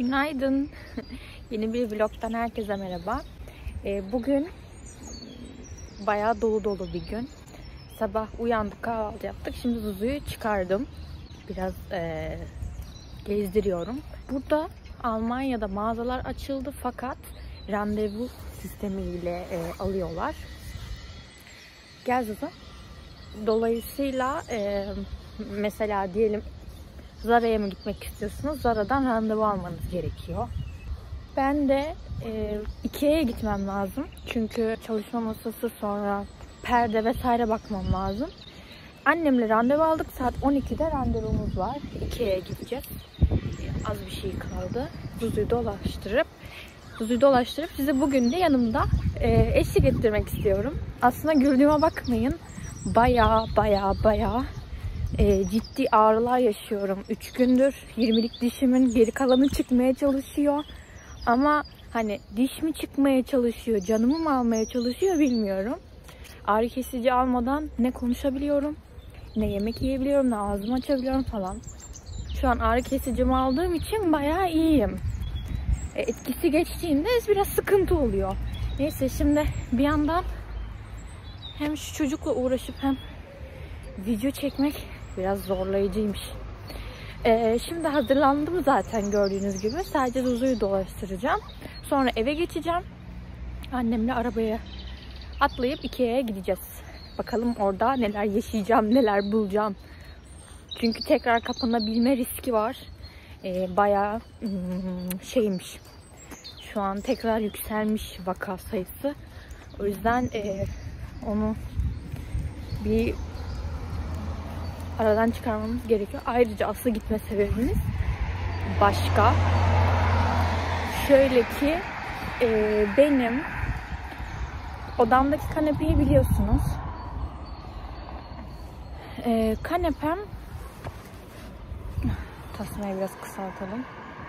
Günaydın. Yeni bir vlogdan herkese merhaba. Bugün bayağı dolu dolu bir gün. Sabah uyandık, kahvaltı yaptık. Şimdi Zuzu'yu çıkardım. Biraz gezdiriyorum. Burada Almanya'da mağazalar açıldı fakat randevu sistemiyle alıyorlar. Gel Zuzu. Dolayısıyla mesela diyelim Zara'ya mı gitmek istiyorsunuz? Zara'dan randevu almanız gerekiyor. Ben de Ikea'ya gitmem lazım. Çünkü çalışma masası, sonra perde vesaire bakmam lazım. Annemle randevu aldık. Saat 12'de randevumuz var. Ikea'ya gideceğiz. Az bir şey kaldı. Zuzu'yu dolaştırıp sizi bugün de yanımda eşlik ettirmek istiyorum. Aslında güldüğüme bakmayın. Bayağı ciddi ağrılar yaşıyorum. 3 gündür 20'lik dişimin geri kalanı çıkmaya çalışıyor. Ama hani diş mi çıkmaya çalışıyor, canımı mı almaya çalışıyor bilmiyorum. Ağrı kesici almadan ne konuşabiliyorum, ne yemek yiyebiliyorum, ne ağzımı açabiliyorum falan. Şu an ağrı kesicimi aldığım için bayağı iyiyim. Etkisi geçtiğinde biraz sıkıntı oluyor. Neyse, şimdi bir yandan hem şu çocukla uğraşıp hem video çekmek biraz zorlayıcıymış. Şimdi hazırlandım zaten gördüğünüz gibi. Sadece Zuzu'yu dolaştıracağım. Sonra eve geçeceğim. Annemle arabaya atlayıp Ikea'ya gideceğiz. Bakalım orada neler yaşayacağım, neler bulacağım. Çünkü tekrar kapanabilme riski var. Bayağı şeymiş. Şu an tekrar yükselmiş vaka sayısı. O yüzden onu bir aradan çıkarmamız gerekiyor. Ayrıca asıl gitme sebebimiz başka. Şöyle ki benim odamdaki kanepeyi biliyorsunuz. Kanepem, tasmayı biraz kısaltalım.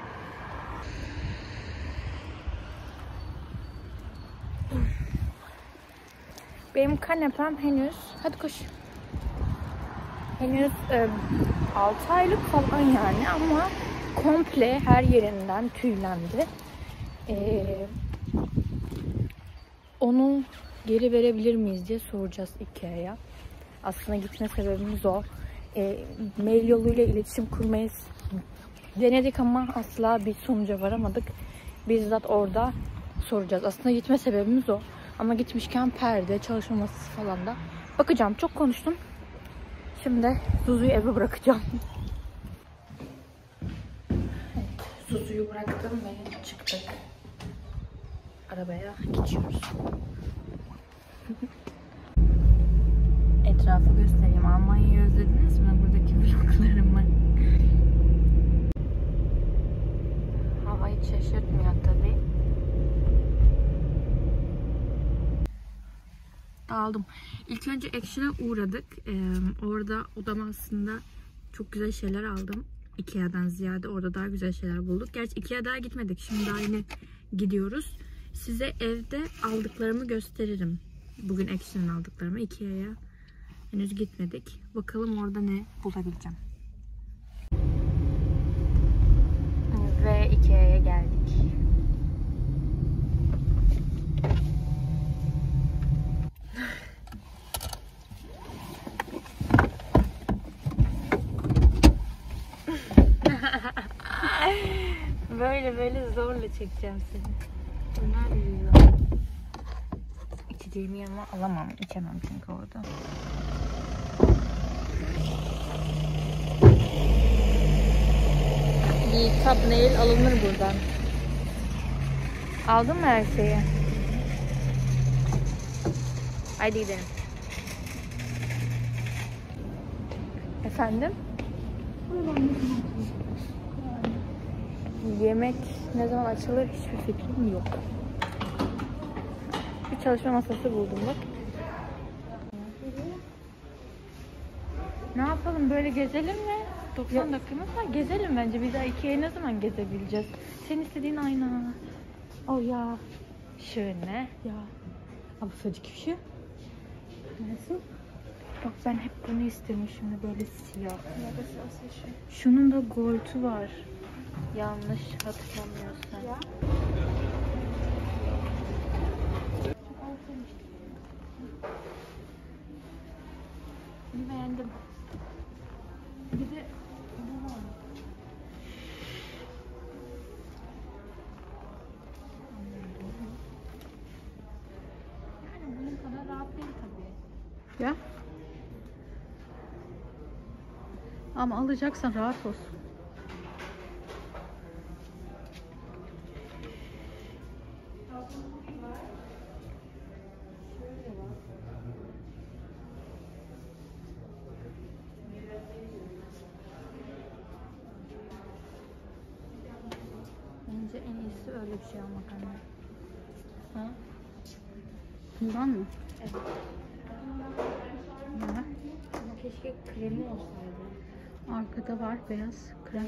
Benim kanepem henüz, hadi koş. Henüz 6 aylık falan yani, ama komple her yerinden tüylendi. Onu geri verebilir miyiz diye soracağız Ikea'ya. Aslında gitme sebebimiz o. Mail yoluyla iletişim kurmayı denedik ama asla bir sonuca varamadık. Bizzat orada soracağız. Aslında gitme sebebimiz o. Ama gitmişken perde, çalışma masası falan da bakacağım. Çok konuştum. Şimdi Zuzu'yu eve bırakacağım. Evet, Zuzu'yu bıraktım ve çıktık. Arabaya geçiyoruz. Etrafı göstereyim. Almanya'yı özlediniz mi? Buradaki vloglarımı. Hava hiç şaşırtmıyor tabii. Aldım. İlk önce Action'a uğradık. Orada odama aslında çok güzel şeyler aldım. Ikea'dan ziyade orada daha güzel şeyler bulduk. Gerçi Ikea'ya daha gitmedik. Şimdi daha yine gidiyoruz. Size evde aldıklarımı gösteririm. Bugün Action'ın aldıklarımı. Ikea'ya henüz gitmedik. Bakalım orada ne bulabileceğim. Ve Ikea'ya geldik. Böyle zorla çekeceğim seni. Bunlar yiyor. İçeceğimi yanıma alamam. İçemem çünkü orada. Bir thumbnail alınır buradan. Aldın mı her şeyi? Haydi gidelim. Efendim? Yemek ne zaman açılır hiçbir fikrim yok. Bir çalışma masası buldum bak. Ne yapalım, böyle gezelim mi? 90 dakikamız var. Gezelim bence. Bir daha Ikea'yı ne zaman gezebileceğiz? Senin istediğin ayna. O ya. Şöyle. Ya. Aber für die Küche. Nasıl? Bak ben hep bunu istemişim. Böyle siyah. Şunun da gold'u var. Yanlış hatırlamıyorsam. Ya. Bunu beğendim. Bir de bu var. Yani bunun kadar rahat değil tabii. Ya. Ama alacaksan rahat olsun. Bence en iyisi öyle bir şey almak anne. Ha? Bundan mı? Evet. Ya. Ama keşke kremi olsaydı. Arkada var beyaz krem.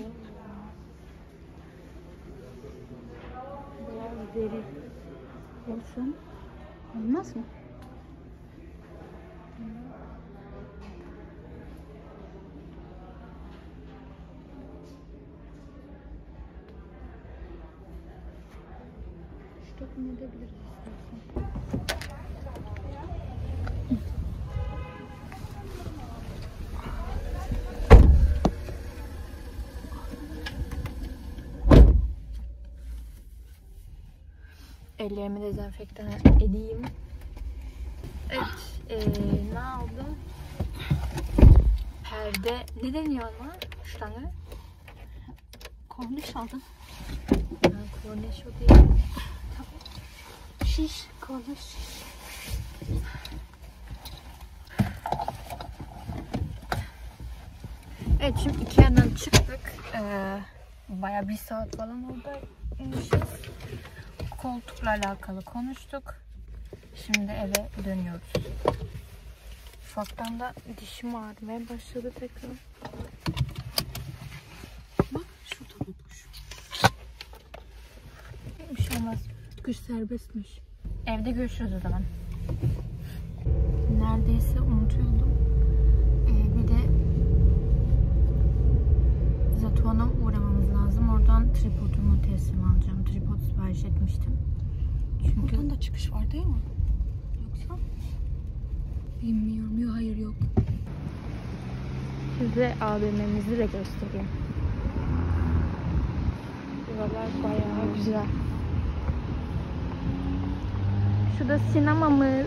Beyaz deri. Olsun. Olmaz mı? Şu takım edebiliriz istersen. Ellerimi dezenfektan edeyim. Evet, ne aldım? Perde, ne deniyor ona? Ştange? Korniş aldın. Korneş o değil. Şiş. Korniş. Evet, şimdi Ikea'dan çıktık. Bayağı 1 saat falan oradaymışız. Koltukla alakalı konuştuk. Şimdi eve dönüyoruz. Ufaktan da dişim ağrımaya başladı tekrar. Bak şurada bulmuş. Bir şey olmaz. Kış serbestmiş. Evde görüşürüz o zaman. Neredeyse unutuyordum. Bir de Zaton'a uğramamız lazım. Oradan tripodumu teslim alacağım. Tripod sipariş etmiştim. Çünkü Buradan da çıkış var değil mi? Yoksa? bilmiyorum. Yok, hayır yok. Size AVM'mizi de göstereyim. Buralar bayağı güzel. Şu da sinemamız.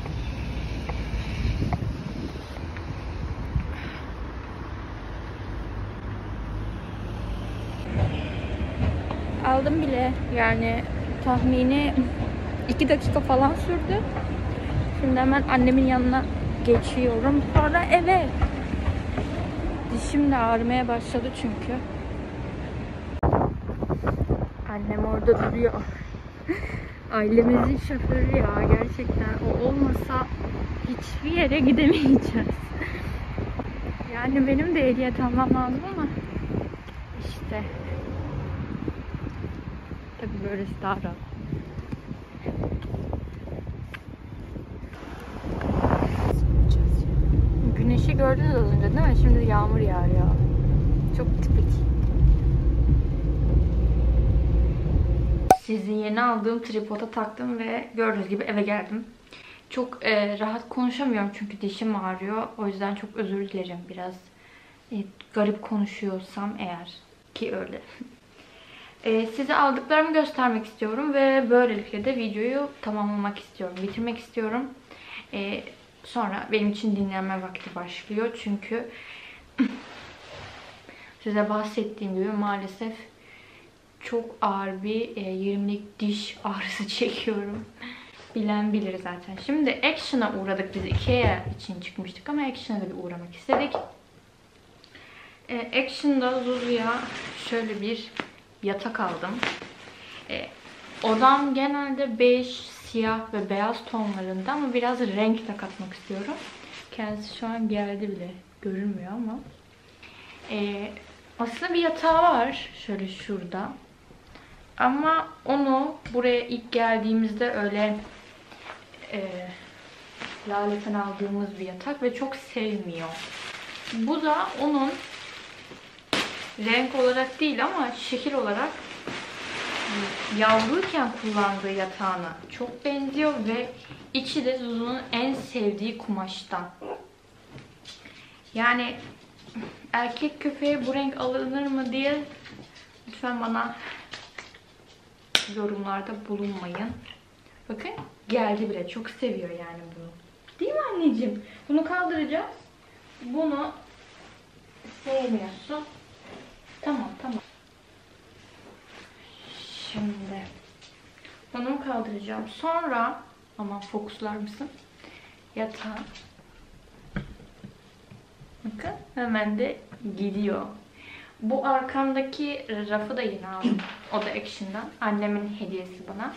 Aldım bile. Yani tahmini 2 dakika falan sürdü. Şimdi hemen annemin yanına geçiyorum. Sonra eve. Dişim de ağrımaya başladı çünkü. Annem orada duruyor. Ailemizin şoförü ya, gerçekten. O olmasa hiçbir yere gidemeyeceğiz. Yani benim de ehliyet almam lazım ama işte tabii böylesi daha rahat. Güneşi gördünüz az önce değil mi? Şimdi yağmur yağıyor. Çok tipik. Sizi yeni aldığım tripoda taktım ve gördüğünüz gibi eve geldim. Çok rahat konuşamıyorum çünkü dişim ağrıyor. O yüzden çok özür dilerim biraz. Garip konuşuyorsam eğer ki öyle. Size aldıklarımı göstermek istiyorum ve böylelikle de videoyu tamamlamak istiyorum. Bitirmek istiyorum. Sonra benim için dinlenme vakti başlıyor. Çünkü size bahsettiğim gibi maalesef çok ağır bir 20'lik diş ağrısı çekiyorum. Bilen bilir zaten. Şimdi Action'a uğradık biz. Ikea için çıkmıştık ama Action'a da bir uğramak istedik. Action'da Zuzu'ya şöyle bir yatak aldım. Odam genelde bej, siyah ve beyaz tonlarında ama biraz renk de katmak istiyorum. Kendisi şu an geldi bile. Görünmüyor ama. Aslında bir yatağı var. Şöyle şurada. Ama onu buraya ilk geldiğimizde öyle Lale'den aldığımız bir yatak ve çok sevmiyor. Bu da onun renk olarak değil ama şekil olarak yavruyken kullandığı yatağına çok benziyor ve içi de Zuzu'nun en sevdiği kumaştan. Yani erkek köpeğe bu renk alınır mı diye lütfen bana yorumlarda bulunmayın. Bakın geldi bile. Çok seviyor yani bunu. Değil mi anneciğim? Bunu kaldıracağız. Bunu sevmiyorsun. Tamam. Şimdi bunu kaldıracağım. Sonra aman fokuslar mısın? Yatağa. Bakın hemen de gidiyor. Bu arkamdaki rafı da yine aldım. O da Action'dan. Annemin hediyesi bana.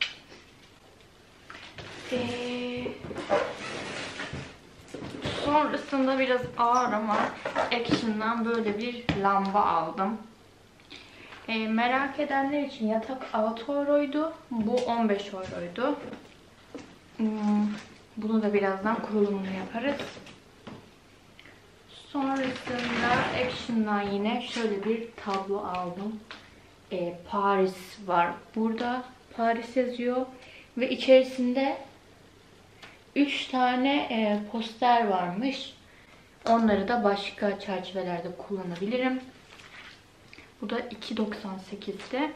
Sonrasında biraz ağır ama Action'dan böyle bir lamba aldım. Merak edenler için yatak 6 euroydu. Bu 15 euroydu. Bunu da birazdan kurulumunu yaparız. Sonrasında Action'dan yine şöyle bir tablo aldım. Paris var. Burada Paris yazıyor. Ve içerisinde 3 tane poster varmış. Onları da başka çerçevelerde kullanabilirim. Bu da 2.98'de.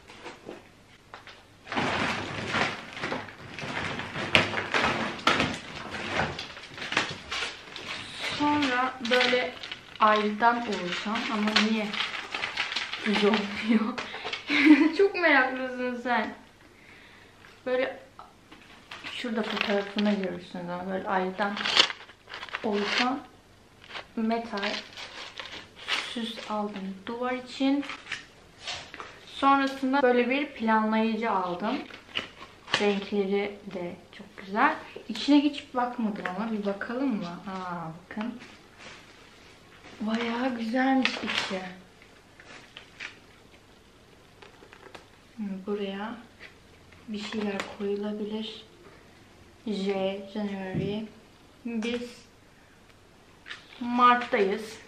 Sonra böyle ayrıdan oluşan ama niye düz olmuyor? Çok meraklısın sen. Böyle şurada fotoğrafını görürsünüz ama böyle ayrıdan oluşan metal süs aldım duvar için. Sonrasında böyle bir planlayıcı aldım. Renkleri de çok güzel. İçine hiç bakmadım ama bir bakalım mı? Bakın. Bayağı güzelmiş içi. Buraya bir şeyler koyulabilir. January. Biz Mart'tayız.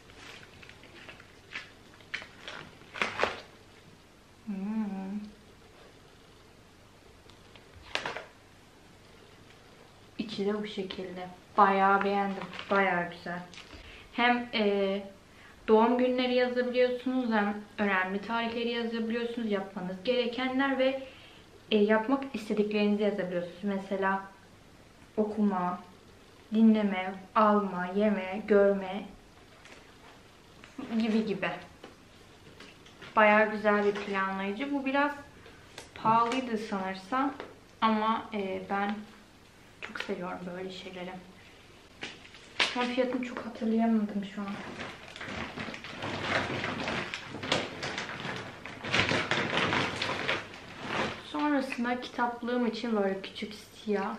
İçi de bu şekilde. Bayağı beğendim. Bayağı güzel. Hem doğum günleri yazabiliyorsunuz hem önemli tarihleri yazabiliyorsunuz. Yapmanız gerekenler ve yapmak istediklerinizi yazabiliyorsunuz. Mesela okuma, dinleme, alma, yeme, görme gibi. Bayağı güzel bir planlayıcı. Bu biraz pahalıydı sanırsam ama ben çok seviyorum böyle şeyleri. Ama fiyatını çok hatırlayamadım şu an. Sonrasında kitaplığım için böyle küçük siyah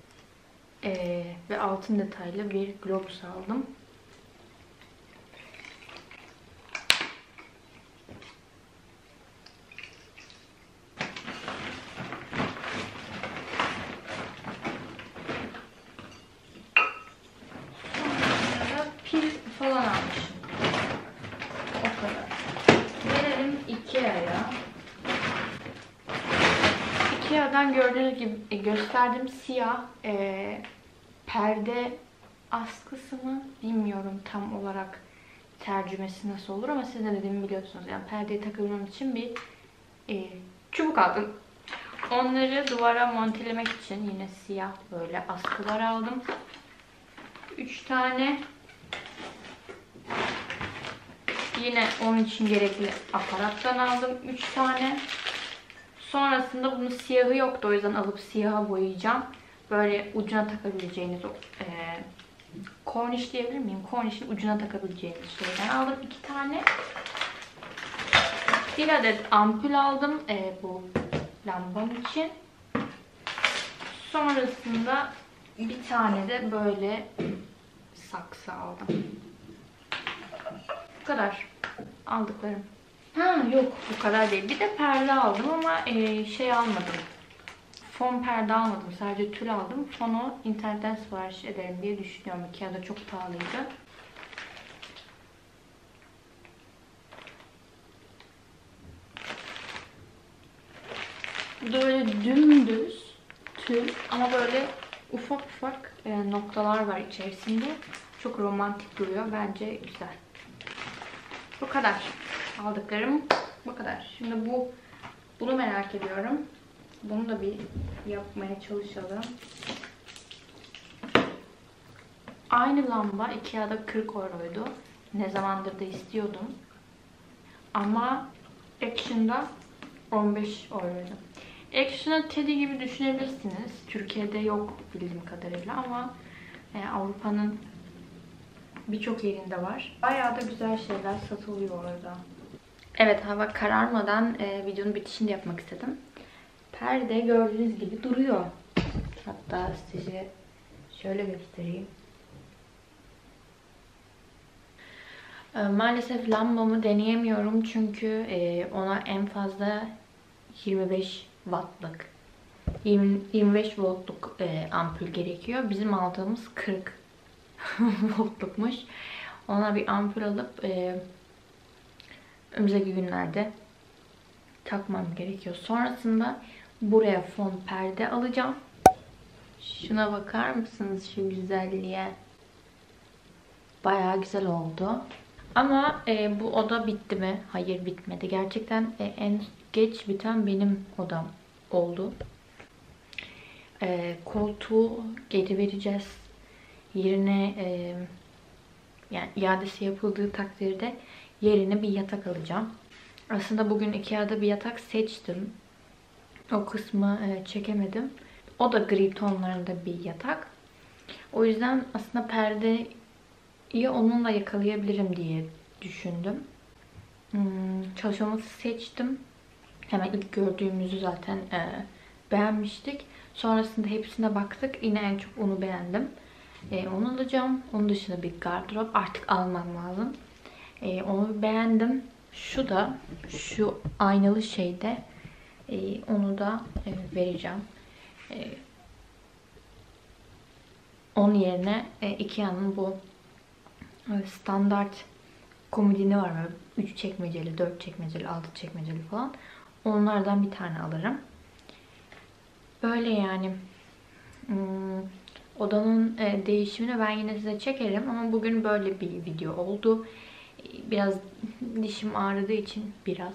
ve altın detaylı bir globus aldım. Sonra pil falan almışım. O kadar. Gelelim Ikea'ya. Ikea'dan gördüğünüz gibi gösterdiğim siyah perde askısı mı bilmiyorum tam olarak tercümesi nasıl olur ama siz de dediğimi biliyorsunuz. Yani perdeyi takabilmem için bir çubuk aldım. Onları duvara montelemek için yine siyah böyle askılar aldım. 3 tane yine onun için gerekli aparattan aldım. 3 tane. Sonrasında bunun siyahı yoktu. O yüzden alıp siyaha boyayacağım. Böyle ucuna takabileceğiniz korniş diyebilir miyim? Kornişin ucuna takabileceğiniz şeyden aldım 2 tane. 1 adet ampul aldım bu lambam için. Sonrasında bir tane de böyle saksı aldım. Bu kadar aldıklarım. Yok bu kadar değil. Bir de perde aldım ama şey almadım. Fon perde almadım. Sadece tül aldım. Fonu internetten sipariş ederim diye düşünüyorum. Ikea'da çok pahalıydı. Bu da böyle dümdüz tül ama böyle ufak ufak noktalar var içerisinde. Çok romantik duruyor. Bence güzel. Bu kadar. Aldıklarım bu kadar. Şimdi bunu merak ediyorum. Bunu da bir yapmaya çalışalım. Aynı lamba Ikea'da 40 euroydu. Ne zamandır da istiyordum. Ama Action'da 15 euroydu. Action'ı Teddy gibi düşünebilirsiniz. Türkiye'de yok bildiğim kadarıyla ama Avrupa'nın birçok yerinde var. Bayağı da güzel şeyler satılıyor orada. Evet, hava kararmadan videonun bitişini de yapmak istedim. Perde gördüğünüz gibi duruyor. Hatta size şöyle göstereyim. Maalesef lambamı deneyemiyorum çünkü ona en fazla 25 wattlık 25 voltluk ampul gerekiyor. Bizim aldığımız 40 voltlukmuş. Ona bir ampul alıp önümüzdeki günlerde takmam gerekiyor. Sonrasında buraya fon perde alacağım. Şuna bakar mısınız, şu güzelliğe? Bayağı güzel oldu. Ama bu oda bitti mi? Hayır, bitmedi. Gerçekten en geç biten benim odam oldu. Koltuğu geri vereceğiz. Yerine yani iadesi yapıldığı takdirde yerine bir yatak alacağım. Aslında bugün Ikea'da bir yatak seçtim. O kısmı çekemedim. O da gri tonlarında bir yatak. O yüzden aslında perdeyi onunla yakalayabilirim diye düşündüm. Çalışmamızı seçtim. Hemen ilk gördüğümüzü zaten beğenmiştik. Sonrasında hepsine baktık. Yine en çok onu beğendim. Onu alacağım. Onun dışında bir gardırop artık almam lazım. Onu beğendim. Şu aynalı şeyde onu da vereceğim. Onun yerine Ikea'nın bu standart komodini var. 3 çekmeceli, 4 çekmeceli, 6 çekmeceli falan. Onlardan bir tane alırım. Böyle yani. Odanın değişimini ben yine size çekerim ama bugün böyle bir video oldu. Biraz dişim ağrıdığı için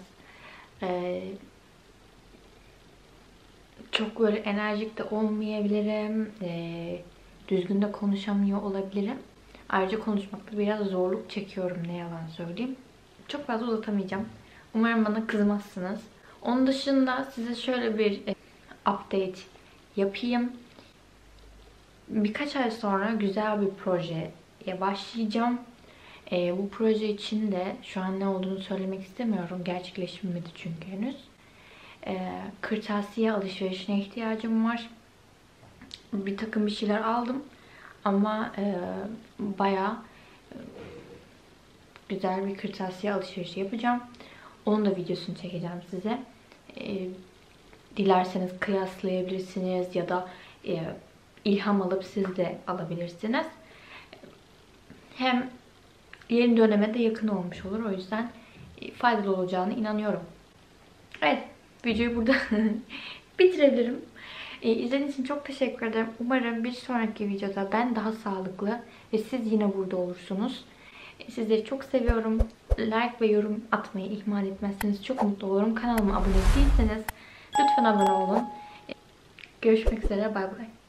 çok böyle enerjik de olmayabilirim. Düzgün de konuşamıyor olabilirim. Ayrıca konuşmakta biraz zorluk çekiyorum, ne yalan söyleyeyim. Çok fazla uzatamayacağım. Umarım bana kızmazsınız. Onun dışında size şöyle bir update yapayım. Birkaç ay sonra güzel bir projeye başlayacağım. Bu proje için de şu an ne olduğunu söylemek istemiyorum. Gerçekleşmedi çünkü henüz. Kırtasiye alışverişine ihtiyacım var. Bir takım bir şeyler aldım. Ama bayağı güzel bir kırtasiye alışverişi yapacağım. Onun da videosunu çekeceğim size. Dilerseniz kıyaslayabilirsiniz ya da ilham alıp siz de alabilirsiniz. Hem yeni döneme de yakın olmuş olur. O yüzden faydalı olacağına inanıyorum. Evet, videoyu burada bitirebilirim. İzlediğiniz için çok teşekkür ederim. Umarım bir sonraki videoda ben daha sağlıklı ve siz yine burada olursunuz. Sizleri çok seviyorum. Like ve yorum atmayı ihmal etmezseniz çok mutlu olurum. Kanalıma abone değilseniz lütfen abone olun. Görüşmek üzere. Bay bay.